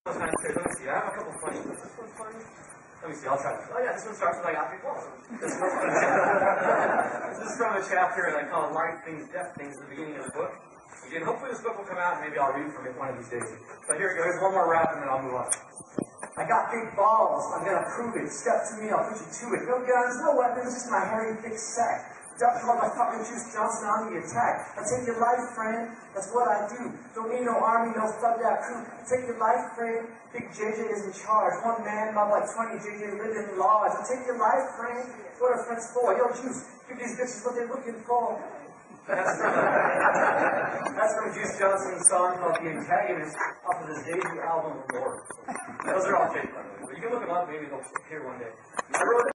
Let me see, I have a couple funny ones. This one's funny. Let me see, I'll try this. Oh yeah, this one starts with like Optic Walls. This is from a chapter that I call Life Things, Death Things at the beginning of the book. Again, hopefully this book will come out and maybe I'll read from it one of these days. But here we go, here's one more rap and then I'll move on. I got big balls, I'm gonna prove it. Step to me, I'll put you to it. No guns, no weapons, just my hairy thick sack. Duck motherfucking Juice Johnson on the attack. I take your life, friend, that's what I do. Don't need no army, no fuck that crew. I take your life, friend, Big JJ is in charge. One man, mob like 20, JJ living in large. I take your life, friend, what are friends for? Yo, Juice, give these bitches what they're looking for. That's from Juice Johnson's song called The Antagonist off of his debut album, Lord. Those are all fake, by the way. But you can look them up, maybe they'll appear one day. I wrote